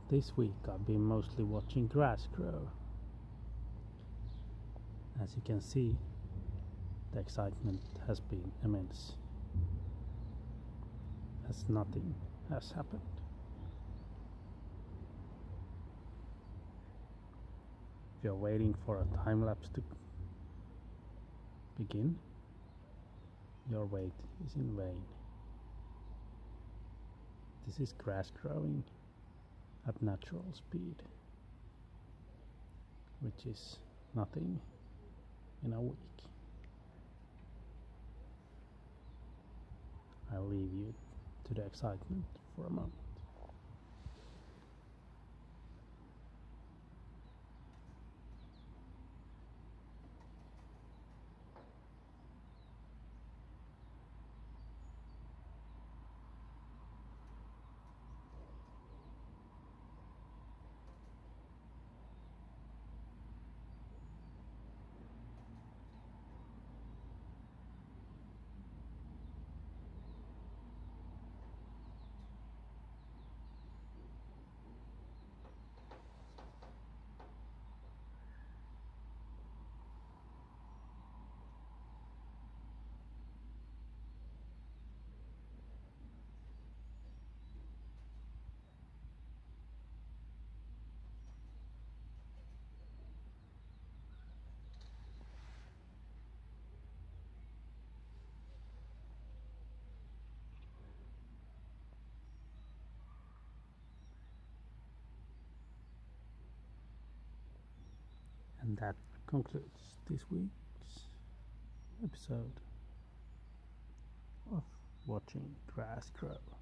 This week I've been mostly watching grass grow. As you can see, the excitement has been immense, as nothing has happened. If you're waiting for a time lapse to begin, your wait is in vain. This is grass growing at natural speed, which is nothing in a week. I'll leave you to the excitement for a moment. And that concludes this week's episode of Watching Grass Grow.